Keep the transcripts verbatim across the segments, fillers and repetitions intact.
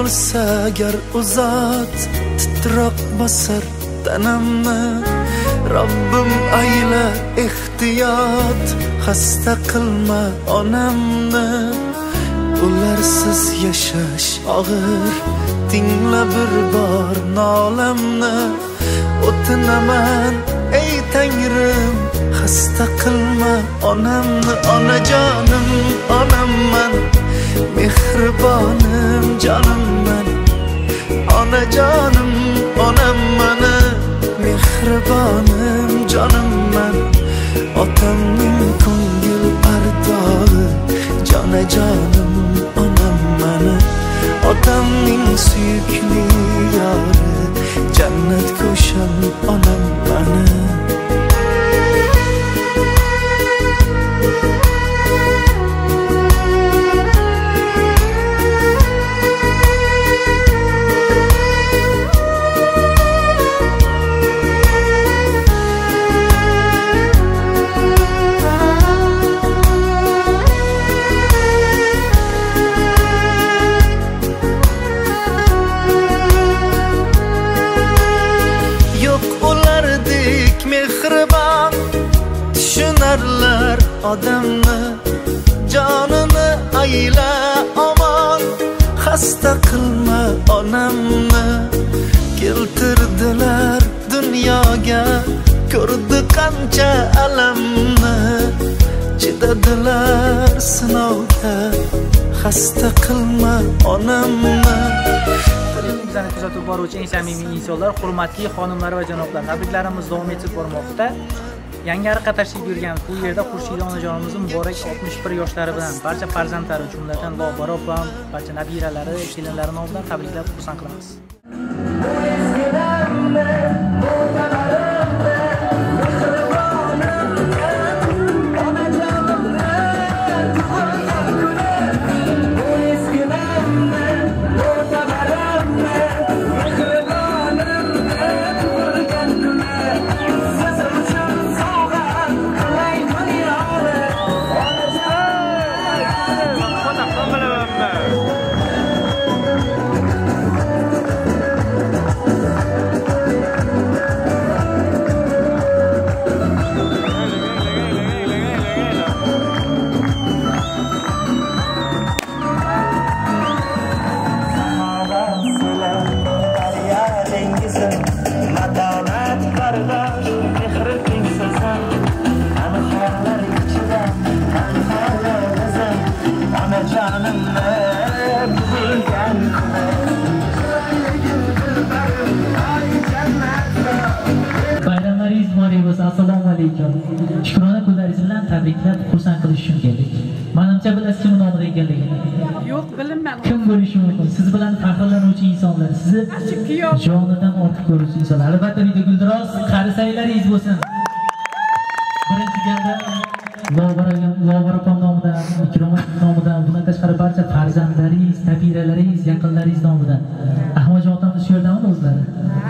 bo'lsa agar uzat titroq bosar tanamni. Robbim ayla ehtiyot, xasta qilma onamni. Ularsiz yashash og'ir, tingla bir bor nolamni. O'tinaman ey Tangrim, xasta qilma onamni. Onajonim onamman, mehribonim jonimman. Onajonim onamman, mehribonim jonimman. Otamning ko'ngil ardog'i, jonajonim onamman. Otamning suyukli yori, jannat ko'shan onamman. Mehribon tushunarlar odamni. Jonini ayla omon, xasta qilma onamni. Keltirdilar dunyoga, ko'rdi qancha alamni. Chidadilar sinovga, xasta qilma onamni. Bizani kuzatib boruvchi eng samimiy insonlar, hurmatli xonimlar va janoblar, tabriklarimiz davom etib bormoqda. Yangiariqqa tashrif buyurgan bu yerda Xurshida onajonimizning muborak oltmish bir yoshlari bilan barcha farzandlari, jumladan Lo'bara opam, barcha nabiralari, kelinlari nomidan tabriklab xursand qilamiz. Bayramlaringiz muborak bo'lsin. Assalomu alaykum. Shukrona kunlaringiz bilan tabriklab xursand qilish uchun keldik. Menimcha bilasiz kim nomiga ekanligini? Yo'q, bilmayman. Kim bo'lishi mumkin? Siz bilan faxrlanuvchi insonlar, sizni jonidan ortiq ko'ruvchi insonlar. Albatta video Guldiroz qarisanglaringiz bo'lsin. Birinchi galda Lo'bara Lo'bara opam nomidan, Ikromat nomidan, bundan tashqari barcha farzandlaringiz, nabiralaringiz, yaqinlaringiz nomidan. Ahmadjon otamiz shu yerdami o'zlari?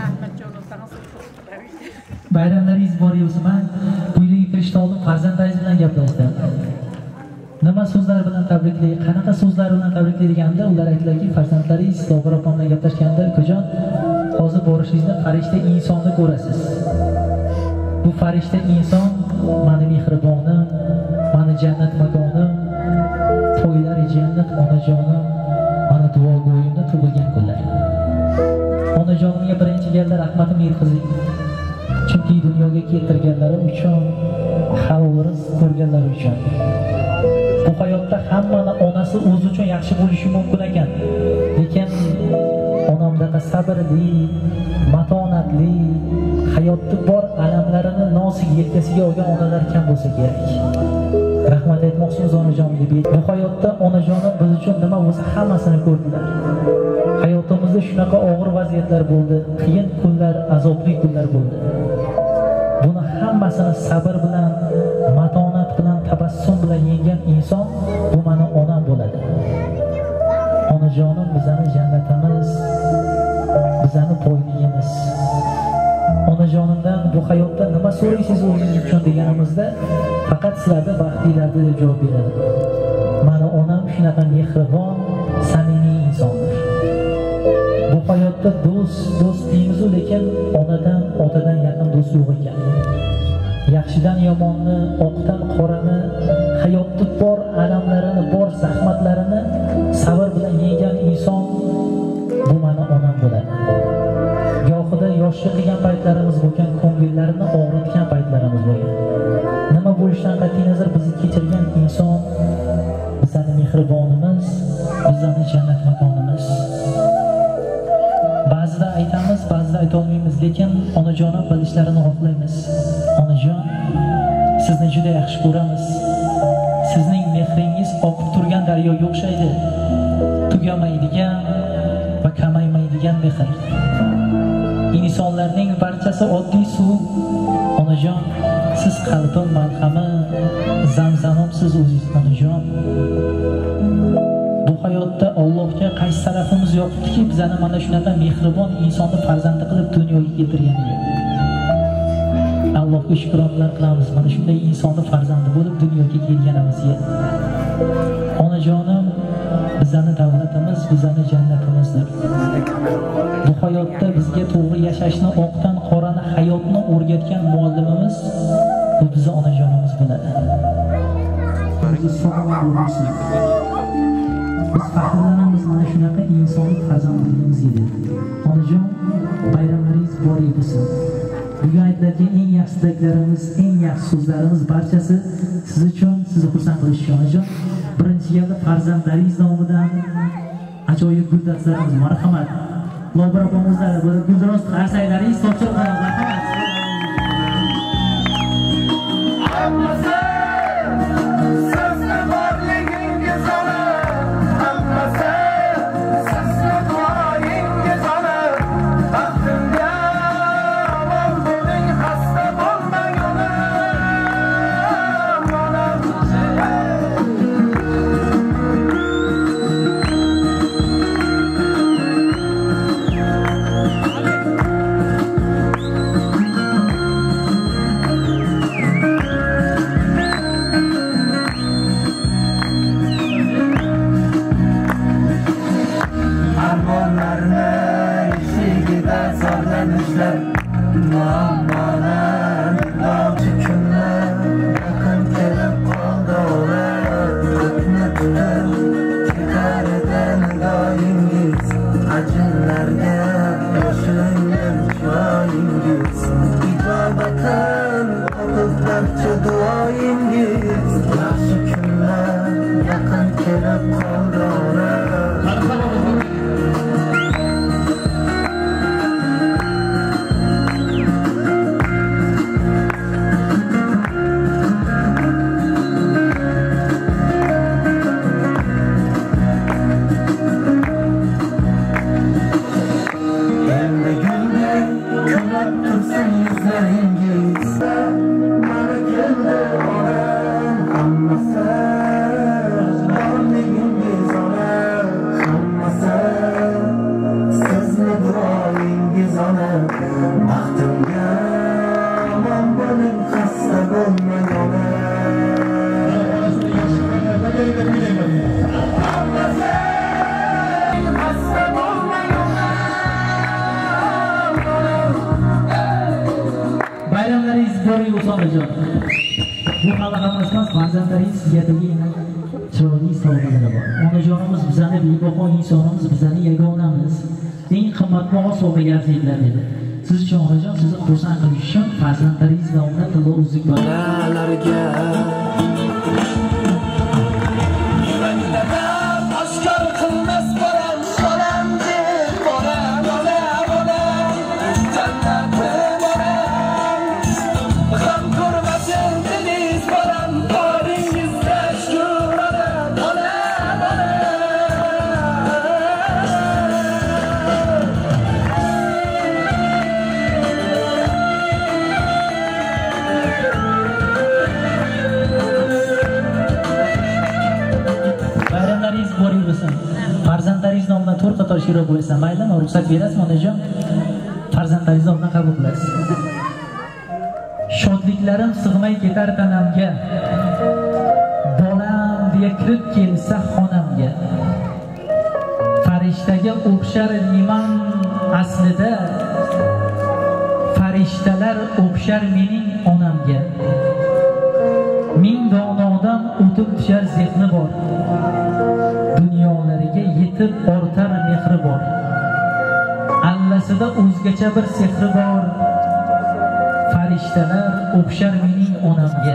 Bayramlaringiz bor bo'lsin. Men bu yerga kirishda oldin farzandlaringiz bilan gaplashdim. Nima so'zlar bilan tabriklaydi, qanaqa so'zlar bilan tabriklaydiganda ular aytdilarki, farzandlaringiz Lo'bara opam bilan gaplashganda, "Ukajon, hozir borishingizda farishta insonni ko'rasiz. Bu farishta inson meni mehribonim, meni jannat makonim, to'ylari jannat onajonim, meni duogo'yimda tug'ilgan kunlar." Onajonimga birinchi galda rahmatim yetqizing. Chunki dunyoga keltirganlari uchun, xalqimiz ko'rganlari uchun. Bu hayotda hammani onasi o'zi uchun yaxshi bo'lishi mumkin ekan. Lekin onamdaqa sabrli, matonatli, hayotda bor alamlarini nosiga yelkasiga olgan onalar kam bo'lsa kerak. Rahmat aytmoqchimiz onajonimga. Bu hayotda onajonim biz uchun nima bo'lsa hammasini ko'rdilar. Hayotimizda shunaqa og'ir vaziyatlar bo'ldi, qiyin kunlar, azobli kunlar bo'ldi. Buni hammasini sabr bilan, matonat bilan, tabassum bilan yenggan inson bu meni onam bo'ladi. Onajonim bizning jannatimiz, bizning poyligimiz. Onajonimdan bu hayotda nima so'raysiz o'zingiz uchun deganimizda faqat sizlarda baxtlilarda deb javob beradi. Meni onam shunaqa mehribon, samimiy insondir. hayotda do'st do'st deymiz, lekin onadan otadan yaqin do'st yo'q ekan. Yaxshidan yomonni, oqdan qorani, hayotda bor alamlarini, bor zahmatlarini sabr bilan yegan inson bu meni onam bo'ladi. Gohida yoshlik qilgan paytlarimiz bo'lgan, ko'ngillarini og'ritgan paytlarimiz bo'lgan. Nima bo'lishidan qat'iy nazar bizni kechirgan inson bizning mehribonimiz, bizning jannat makonimiz. Ba'zida aytamiz, ba'zida ayta olmaymiz, lekin onajonim bilishlarini xohlaymiz. Onajon, sizni juda yaxshi ko'ramiz. Sizning mehringiz oqib turgan daryoga o'xshaydi. Tugamaydigan va kamaymaydigan mehr. Insonlarning barchasi oddiy suv. Onajon, siz qalbim malhami, zamzamim siz o'zingiz onajon. Bu hayotda Allohga qaysi tarafimiz yo'qdiki, bizani mana shunaqa mehribon insonni farzandi qilib dunyoga keltirganiga. Allohga shukronlar qilamiz, mana shunday insonni farzandi bo'lib dunyoga kelganimizga. Onajonim bizani davlatimiz, bizani jannatimizdir. Bu hayotda bizga to'g'ri yashashni, oqdan qorani, hayotni o'rgatgan muallimimiz bu bizning onajonimiz bo'ladi. Biz faxrlanamiz mana shunaqa insonlik farzandligimizga dedi. Onajon, bayramlaringiz bor bo'lsin. Bugun aytiladigan eng yaxshi tilaklarimiz, eng yaxshi so'zlarimiz barchasi siz uchun, sizni xursand qilish uchun. Onajon, birinchi galda farzandlaringiz nomidan ajoyib guldatlarimiz, marhamat. Lobir opamizlar bir guldaroz qarsaylaringiz topshiriq qilamiz, marhamat. Bayramlaringiz bor bo'lsin onajon. Bu xalqimiz emas, farzandlaringiz sizlardagi chiroyli sovg'alar bor. Onajonimiz bizani bebaho insonimiz, bizani yagonamiz. Eng qimmatbaho sovg'aga arziydilar dedi. Siz uchun onajon, sizni xursand qilish uchun farzandlaringiz nomidan tilla uzuk bolalarga farzandlaringiz nomidan to'rt qator she'ro bo'yasa maylimi? Ruxsat berasizmi onajon? Farzandlaringiz nomidan qabul qilasiz. Shodliklarim sig'may ketar tanamga, bolam deya kirib kelsa xonamga, farishtaga o'xshar liman aslida farishtalar o'xshar mening onamga. Ming donodan o'tib tushar zehni bor. Dunyolariga yetib ortar mehri bor. Allasida o'zgacha bir sehri bor. Farishtalar o'xshar mening onamga.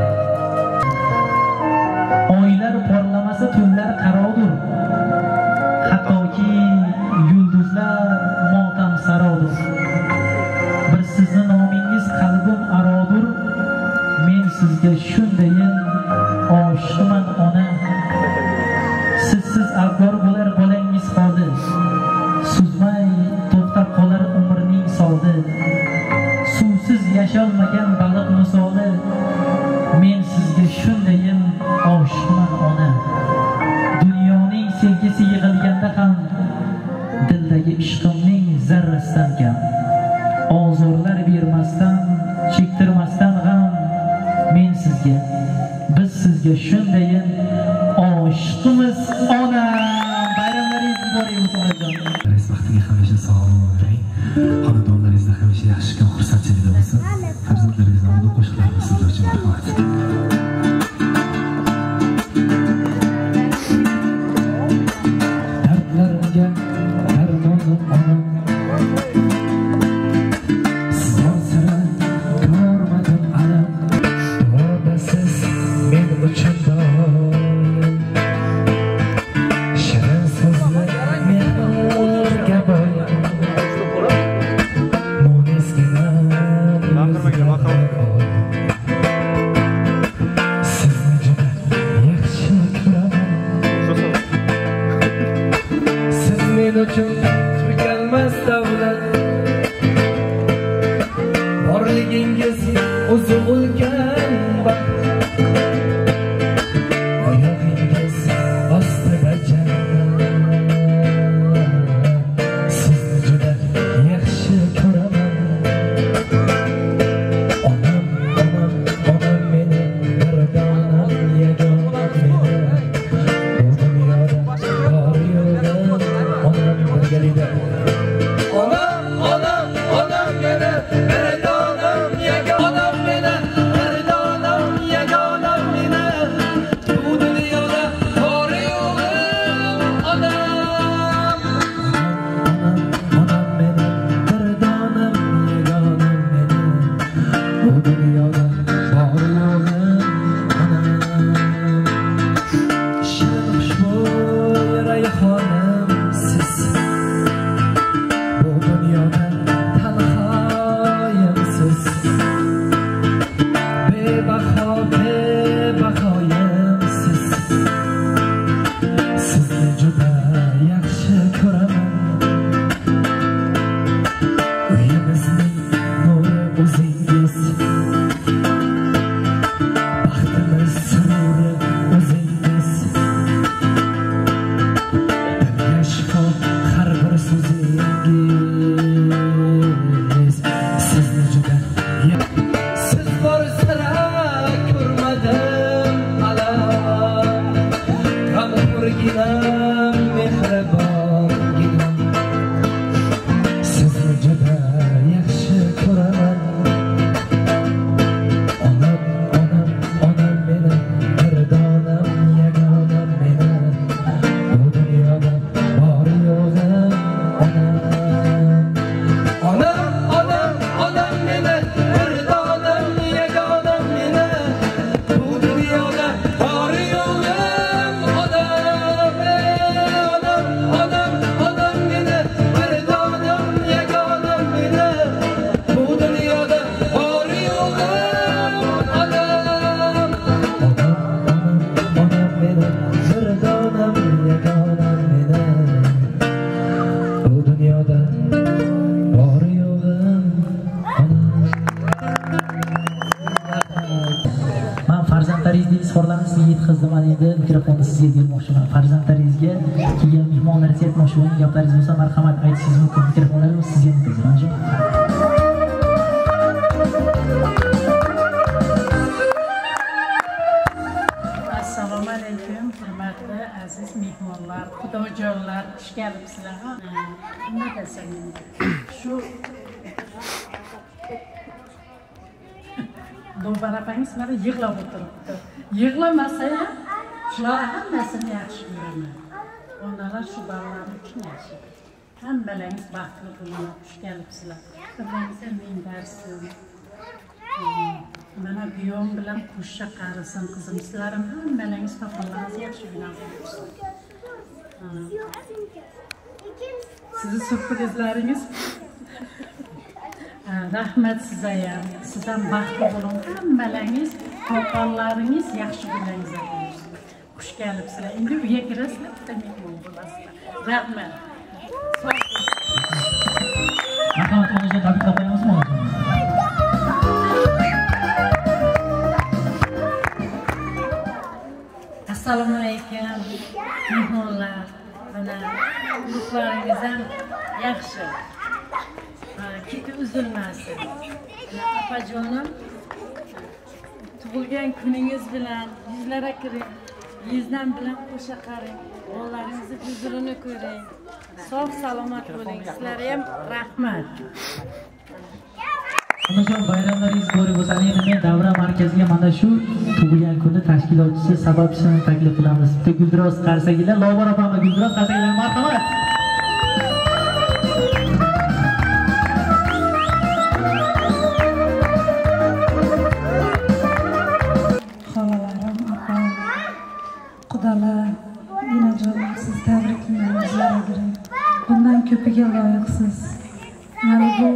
Oylar porlamasa tunlar qarodir. Hattoki yulduzlar motam sarodir. Bir sizni nomingiz qalbim arodir. Men sizga shundayin oshiqman ona. Sizsiz abgor bo'lar bolangiz qoldi. Suzmay to'xtab qolar umrning soldi. Suvsiz yasholmagan baliq misoli. Men sizga shundayin oshiqman ona. Dunyoning sevgisi yig'ilganda ham dildagi ishqimning zarrasidan kam. Ozorlar bermasdan, chektirmasdan ham men sizga, biz sizga shundayin oshiqmiz ona. Bayramlaringiz muborak bo'lsin. Vaqtiga hamisha sog'lom bo'ling. Xonadonlaringizda hamisha yaxshi kun, xursandchilik bo'lsin. Farzandlaringizni omon qo'shiqlarimiz sizlar uchun rahmat. Dardlarimga darmonim onam. Sizlar sira ko'rmadim alam. Duodasiz men uchun doim. Shirin so'zlar mehrga boy. Mo'nizgina sizni juda yaxshi ko'raman. Siz men uchun tugalmas davlat. Borligingiz o'zi ulkan baxt. Oyog'ingiz ostida jannat. Sizni juda yaxshi ko'raman. Onam, onam, onam meni, bir donam yagonam meni. Bu dunyoda bor yo'g'im onam birgalikda. Onam, onam, onam meni, bir donam yagonam meni. Bir donam yagonam meni. Bu dunyoda bor yo'g'im onam. Onam, onam meni, bir donam yagonam meni. Bu dunyoda bor yo'g'im onam. Shirin xushbo'y rayhonim siz. Bu dunyoda tanhoyimsiz. Bebaho, bebahoyimsiz. Sizni juda yaxshi ko'raman. Uyimizning nuri o'zingiz. Baxtimiz sururi o'zingiz. Dilga shifo har bir so'zingiz. Sizni juda yaxshi. Siz bor sira ko'rmadim alam. G'amxo'rginam, mehribonginam. Sizni juda yaxshi ko'raman. Onam, onam, onam meni, bir donam yagonam meni. Bu dunyoda bor yo'g'im onam. Onam, onam, onam meni, bir donam yagonam meni. Bu dunyoda bor yo'g'im onam. Onam, onam, onam meni, bir donam yagonam meni. Bu dunyoda bor yo'g'im onam. Onam, onam, onam meni, bir donam yagonam meni. Bu dunyoda bor yo'g'im onam. Men farzandlaringizni izhorlarni sizga yetkazdim. Mana endi mikrofonni sizga bermoqchiman. Farzandlaringizga kelgan mehmonlarga aytmoqchi bo'lgan gaplaringiz bo'lsa marhamat aytishingiz mumkin. Mikrofonlarni sizga yetkazdim. Assalomu alaykum, hurmatli hurmatli aziz mehmonlar, xudojonlar, xush kelibsizlar. Nima desam endi? Shu Do'bar apangiz mana yig'lab o'tiribdi. Yig'lamasa ham shular hammasini yaxshi ko'raman. Onalar shu bolalar uchun yaxshi. Hammalaringiz baxtli bo'linglar, xush kelibsizlar. Birlaringizga men darsim. Mana buyom bilan qo'shcha qarisin qizim, sizlarim hammalaringiz topganlaringiz yaxshi gunohlar bo'lsin. Sizni sürprizlaringiz rahmat sizga ham. Siz ham baxtli bo'ling. Hammalaringiz topganlaringiz yaxshi gunohlar bo'lsin. Xush kelibsizlar. Endi uyga kirasizlar, bitta mehmon bo'lasizlar. Rahmat. Marhamat, onajon tabriklab qo'yamizmi? Assalomu alaykum mehmonlar. Mana ruhlaringiz ham yaxshi. Keti uzilmasin. Opajonim, tug'ilgan kuningiz bilan yuzlara kiring. Yuzdan bilan qo'sha qaring. Bolalaringizni huzurini ko'ring. Sog' salomat bo'ling. Sizlarga ham rahmat. Onajon, bayramlaringiz muborak bo'lsin. Endi men davra markaziga mana shu tug'ilgan kunni tashkilotchisi, sababchisini taklif qilamiz. Bitta Guldiroz Qarsagilar, Lobar opam va Guldiroz Qarsagilar, marhamat. Xolalarim, opam, qudalar, inajonlar, siz tabriklayman. Bundan ko'piga loyiqsiz. Mana bu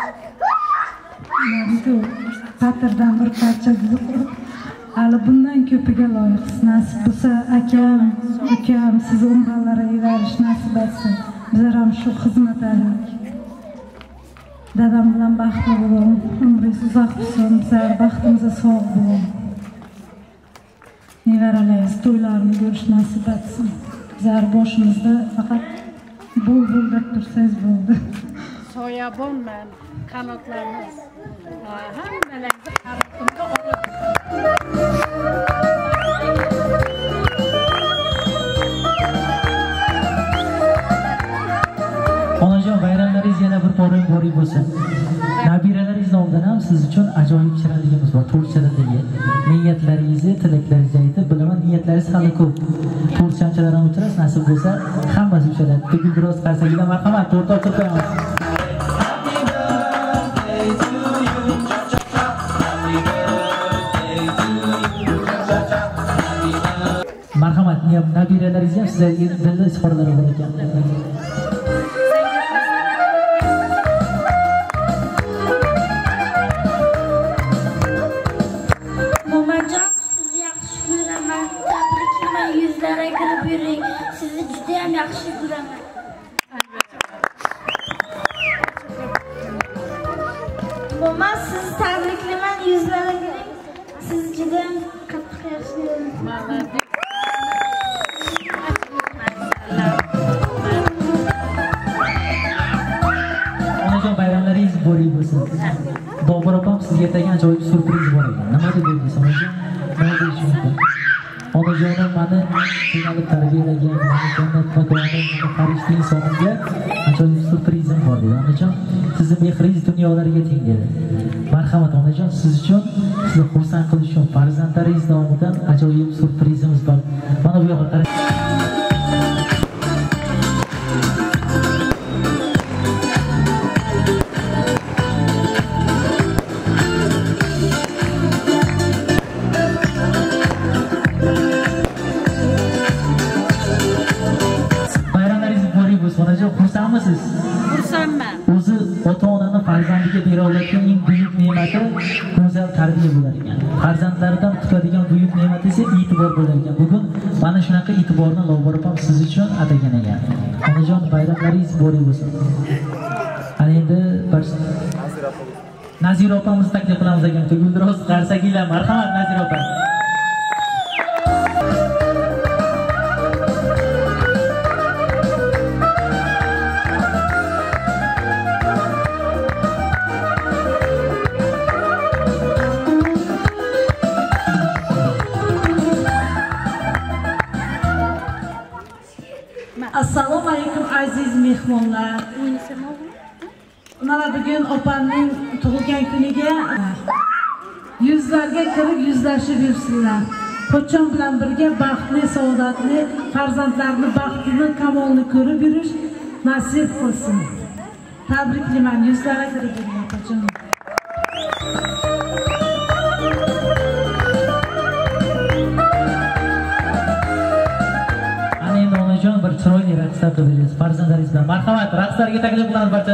Naridu patirdan bir parcha buzuq. Hali bundan ko'piga loyiqsiz. Nasib bo'lsa, akam, ukam siz umralariga berish nasib etsin. Bizlar ham shu xizmat aylik. Dadam bilan baxtli bo'ling. Umringiz uzoq bo'lsin. Bizlar baxtimizga sog' bo'ling. Nevaralaringiz to'ylarini ko'rish nasib etsin. Bizlar boshimizda faqat bul bul deb tursangiz bo'ldi. Soyabonman, qanotlarimiz. Hammalarni qaratimga olib. Onajon, bayramlaringiz yana bir poring boring bo'lsin. Nabiralaringiz nomidan ham siz uchun ajoyib shirinligimiz bor. To'rtchalardagi niyatlaringizni, tilaklaringizni aytib, bilaman niyatlaringiz hali ko'p. To'rtchamchalar ham o'tirasiz, nasib bo'lsa, hammasi uchaladi. Guldiroz Qarsagilar, marhamat, to'rt ochib qo'yamiz. Marhamat, nabiralaringiz ham sizlarga dilda izhorlari bor ekan. Mo'minjon, sizni yaxshi ko'raman. Tabriklayman, yuzlarga kirib yuring. Sizni juda ham yaxshi ko'raman. Mo'min, sizni tabriklayman, yuzlarga kiring. Sizni juda ham qattiq yaxshi ko'raman. Bayramlaringiz muborak bo'lsin. Do'bar opam sizga atagan ajoyib surpriz bor ekan. Nima deb o'ylaysiz onajon? Nima deyish mumkin? Onajonim meni qiynalib tarbiyalagan, meni jannat makoni, meni farishta insonimga ajoyib surprizim bor dedi. Onajon, sizni mehringiz dunyolarga teng dedi. Marhamat onajon, siz uchun, sizni xursand qilish uchun farzandlaringiz nomidan ajoyib surprizimiz bor. Mana bu yoqqa qarang. Xursandmisiz? Xursandman. O'zi ota-onani farzandiga bera oladigan eng buyuk ne'mati go'zal tarbiya bo'lar ekan. Farzandlaridan kutadigan buyuk ne'mat esa e'tibor bo'lar ekan. Bugun mana shunaqa e'tiborni Lobar opam siz uchun atagan ekan. Onajon, bayramlaringiz muborak bo'lsin. Ana endi Nazira opamizni taklif qilamiz ekan. Guldiroz Qarsagilar, marhamat Nazira opa. Assalomu alaykum aziz mehmonlar. Mana bugun opamning tug'ilgan kuniga yuzlarga kirib yuzlashib yursinlar. Pochon bilan birga baxtli, saodatli farzandlarni baxtini, kamolini ko'rib yurish nasib qilsin. Tabriklayman, yuzlarga kirib yuring pochon. Bir chiroyli raqslar qilasiz farzandlaringiz bilan. Marhamat, raqslarga taklif qilamiz barcha.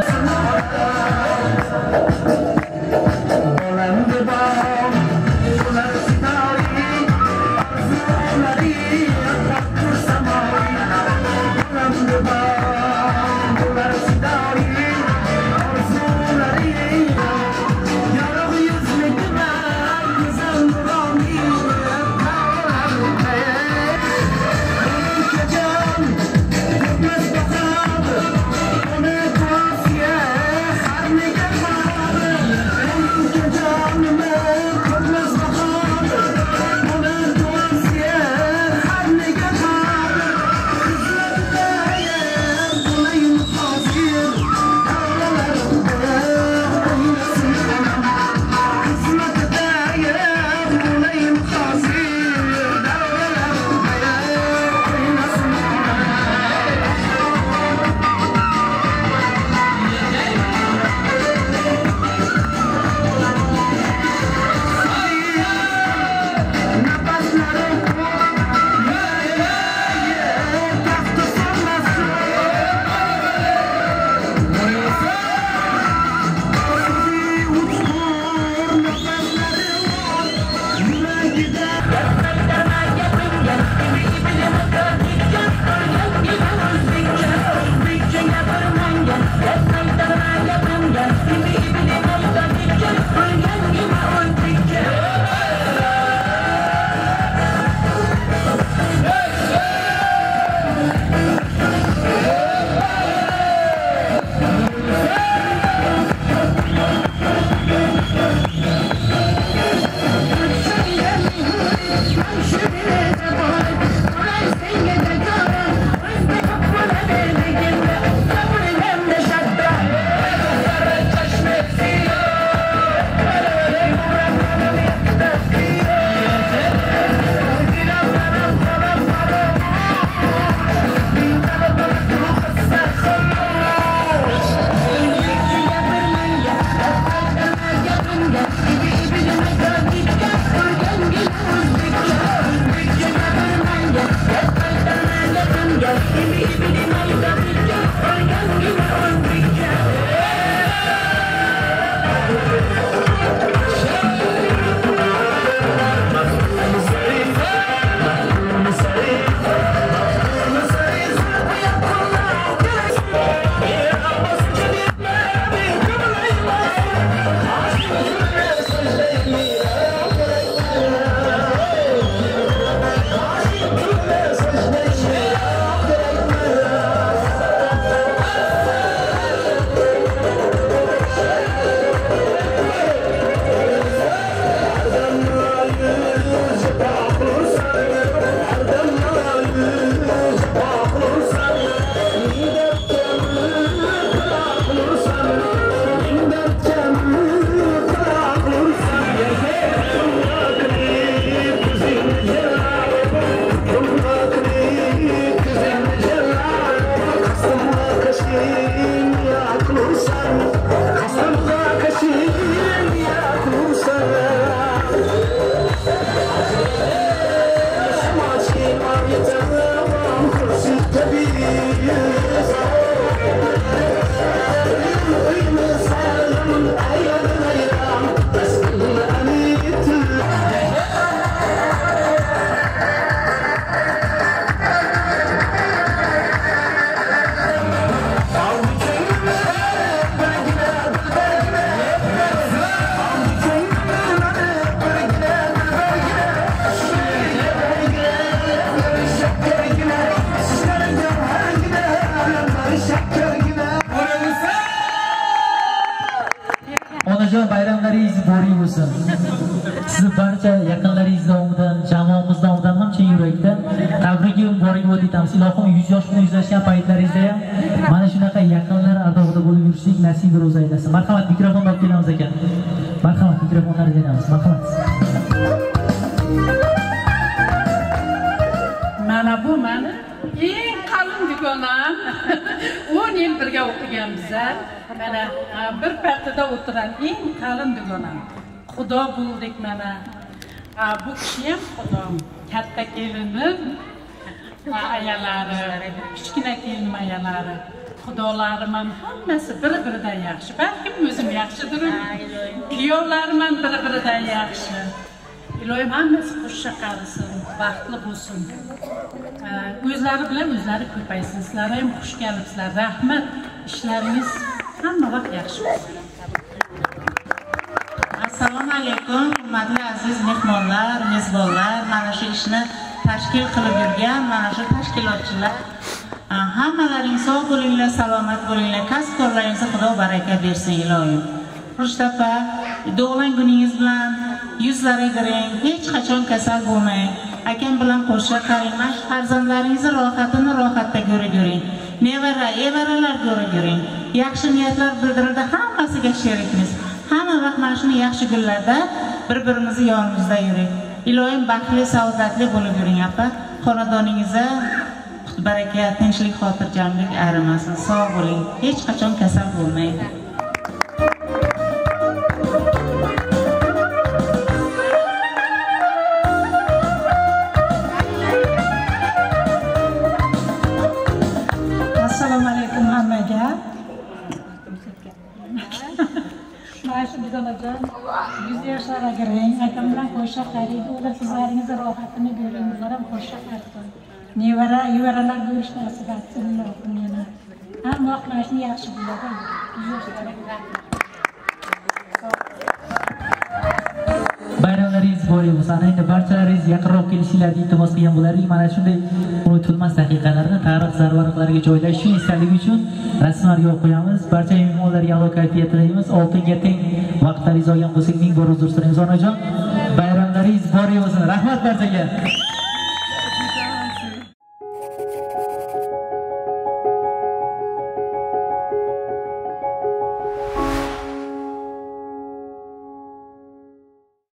Onajon, bayramlaringiz boriy bo'lsin. Sizni barcha yaqinlaringiz nomidan, jamoamiz nomidan ham chin yurakdan tabrigim boriy bo'lsin. umid etamiz. Ilohim yuz yosh bilan yuzlashgan paytlaringizda ham mana shunaqa yaqinlar ardog'ida bo'lib yurishlik nasib ro'za aylasin. Marhamat, mikrofonni olib kelamiz ekan. Marhamat, mikrofonlarni beramiz. Marhamat. Mana bu meni eng qalin dugonam. o'n yil birga o'qiganmizlar. Mana bir partada o'tiran eng qalin dugonam. Xudo bo'ldik mana. Bu kishi ham xudom. Katta kelinim, ayalari, kichkina kelinim ayalari. Xudolarim ham hammasi bir-biridan yaxshi. Balkim o'zim yaxshidir. Kuyovlarim ham bir-biridan yaxshi. Ilohim hammasi xushcha qarisin, baxtli bo'lsin. O'zlari bilan o'zlari ko'paysin. Sizlar ham xush kelibsizlar. Rahmat. Ishlaringiz hamma vaqt yaxshi bo'lsin. Assalomu alaykum, hurmatli aziz mehmonlar, mezbonlar, mana shu ishni tashkil qilib yurgan mana shu tashkilotchilar, hammalaring sog' bo'linglar, salomat bo'linglar, kasb-korlaringizga Xudo baraka bersin ilohim. Xurshidapa, tug'ilgan kuningiz bilan yuzlari giring, hech qachon kasal bo'lmang. Akam bilan qo'shib qaring, farzandlaringizni rohatini rohatda ko'rib yuring. Nevara, evaralar ko'rib yuring. Yaxshi niyatlar bildirildi, hammasiga sherikmiz. Hamma vaqt mana shuni yaxshi kunlarda bir-birimizni yonimizda yuring. Ilohim baxtli, saodatli bo'lib yuring, apa. Xonadoningizda baraka, tinchlik, xotirjamlik arimasin. Sog' bo'ling, hech qachon kasal bo'lmang. Assalomu alaykum hammaga. Mashu bizonajon, yuz yoshlarga kiring, akam bilan qo'shqa qariydi, ular sizlaringizni rohatini ko'ring, ular ham qo'shqa qarsin. Nevara, evaralar bo'lish nasib etsin Allohim yana. Hamma vaqt mana shuni yaxshi bo'ladi. yuz yoshlarga. Bayramlaringiz muborak bo'lsin. Endi barchalaringiz yaqinroq kelishinglarni iltimos qilgan bo'lardik. Mana shunday unutilmas daqiqalarni tarix zarvaraqlariga joylash uchun istaligi uchun rasmlarga yo'l qo'yamiz. Barcha mehmonlarga a'lo kayfiyat tilaymiz. Oltinga teng vaqtlaringiz olgan bo'lsak, ming bor uzr so'raymiz onajon. Bayramlaringiz muborak bo'lsin. Rahmat barchaga.